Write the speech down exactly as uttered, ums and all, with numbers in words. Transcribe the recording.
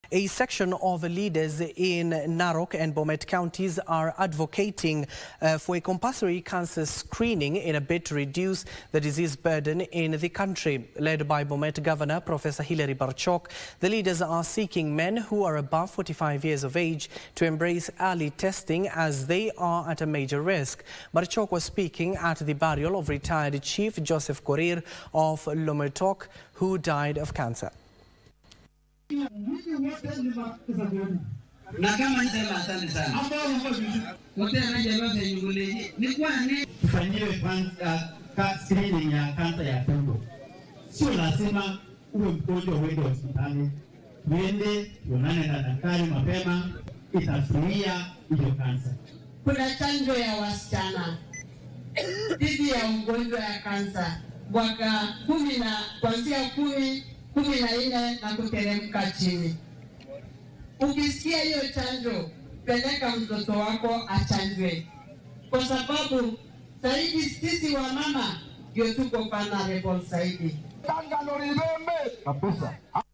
A section of leaders in Narok and Bomet counties are advocating uh, for a compulsory cancer screening in a bid to reduce the disease burden in the country. Led by Bomet Governor Professor Barchok, the leaders are seeking men who are above forty-five years of age to embrace early testing as they are at a major risk. Barchok was speaking at the burial of retired Chief Joseph Korir of Lometok, who died of cancer. Na kama nisema asante sana. Wote wanajamaa nyumbani ni kwani tufanyiwe kwanza screening ya kansa ya tumbo. Sio lazima uwe mgonjwa uende hospitali. Uende uonane na daktari mapema, itazuia hiyo kansa. Kuna chanjo ya wasichana dhidi ya ugonjwa ya kansa mwaka kumi na kuanzia kumi kumi na nne na kuteremka chini. Ukisikia hiyo chanjo, peleka mtoto wako achanjwe, kwa sababu zaidi sisi wa mama ndio tuko vulnerable zaidi. Kabisa.